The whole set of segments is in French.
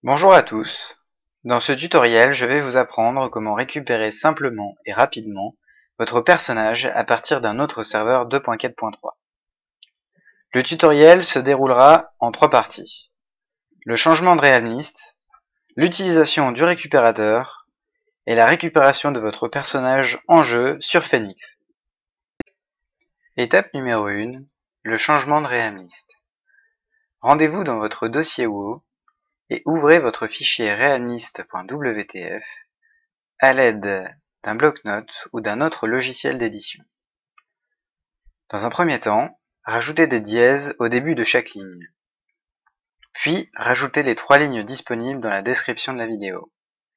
Bonjour à tous. Dans ce tutoriel, je vais vous apprendre comment récupérer simplement et rapidement votre personnage à partir d'un autre serveur 2.4.3. Le tutoriel se déroulera en 3 parties. Le changement de realmlist, l'utilisation du récupérateur et la récupération de votre personnage en jeu sur Phoenix. Étape numéro 1, le changement de realmlist. Rendez-vous dans votre dossier WoW et ouvrez votre fichier realmlist.wtf à l'aide d'un bloc-notes ou d'un autre logiciel d'édition. Dans un premier temps, rajoutez des dièses au début de chaque ligne. Puis, rajoutez les 3 lignes disponibles dans la description de la vidéo.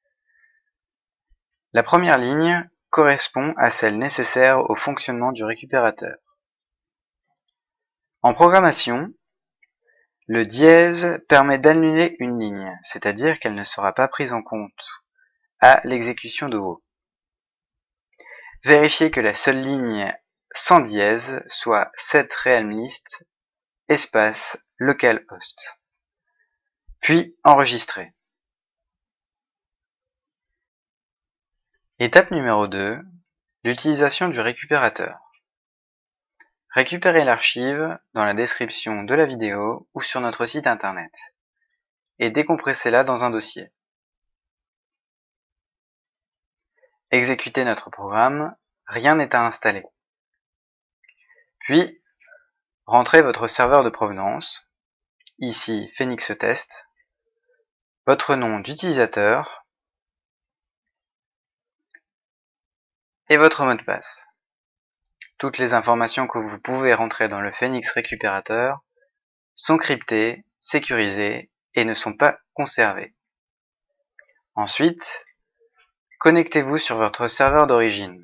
La première ligne correspond à celle nécessaire au fonctionnement du récupérateur. En programmation, le dièse permet d'annuler une ligne, c'est-à-dire qu'elle ne sera pas prise en compte à l'exécution de WoW. Vérifiez que la seule ligne sans dièse soit set realmlist espace localhost. Puis enregistrez. Étape numéro 2, l'utilisation du récupérateur. Récupérez l'archive dans la description de la vidéo ou sur notre site internet et décompressez-la dans un dossier. Exécutez notre programme, rien n'est à installer. Puis, rentrez votre serveur de provenance, ici Phoenix Test, votre nom d'utilisateur et votre mot de passe. Toutes les informations que vous pouvez rentrer dans le Phoenix récupérateur sont cryptées, sécurisées et ne sont pas conservées. Ensuite, connectez-vous sur votre serveur d'origine.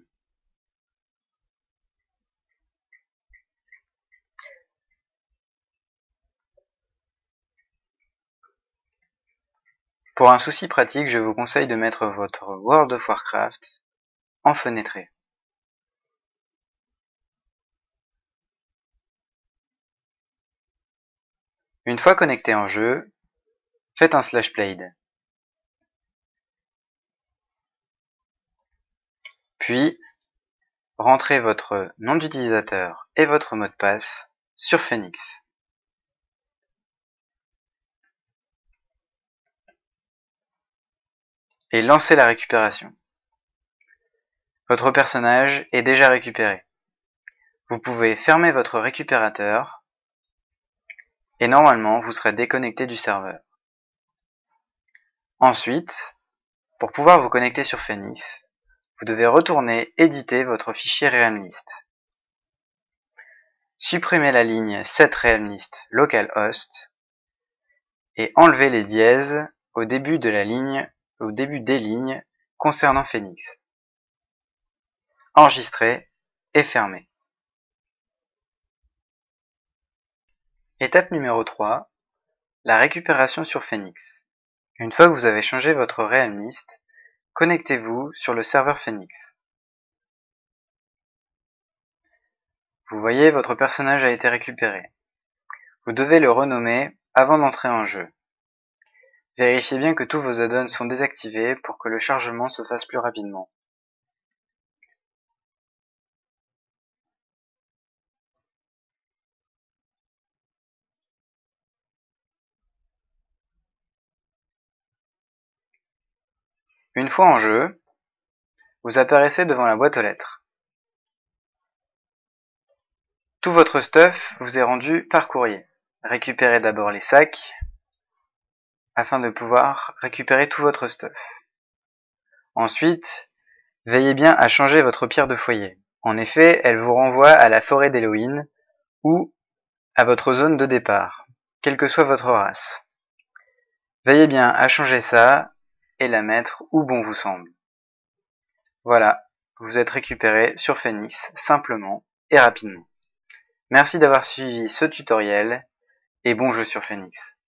Pour un souci pratique, je vous conseille de mettre votre World of Warcraft en fenêtré. Une fois connecté en jeu, faites un /played. Puis, rentrez votre nom d'utilisateur et votre mot de passe sur Phoenix. Et lancez la récupération. Votre personnage est déjà récupéré. Vous pouvez fermer votre récupérateur et normalement vous serez déconnecté du serveur. Ensuite, pour pouvoir vous connecter sur Phoenix, vous devez retourner éditer votre fichier realmlist. Supprimez la ligne set realmlist localhost et enlevez les dièses au début des lignes concernant Phoenix. Enregistrez et fermez. Étape numéro 3, la récupération sur Phoenix. Une fois que vous avez changé votre realmlist, connectez-vous sur le serveur Phoenix. Vous voyez, votre personnage a été récupéré. Vous devez le renommer avant d'entrer en jeu. Vérifiez bien que tous vos add-ons sont désactivés pour que le chargement se fasse plus rapidement. Une fois en jeu, vous apparaissez devant la boîte aux lettres. Tout votre stuff vous est rendu par courrier. Récupérez d'abord les sacs afin de pouvoir récupérer tout votre stuff. Ensuite, veillez bien à changer votre pierre de foyer. En effet, elle vous renvoie à la forêt d'Halloween ou à votre zone de départ, quelle que soit votre race. Veillez bien à changer ça et la mettre où bon vous semble. Voilà, vous êtes récupéré sur Phoenix simplement et rapidement. Merci d'avoir suivi ce tutoriel et bon jeu sur Phoenix.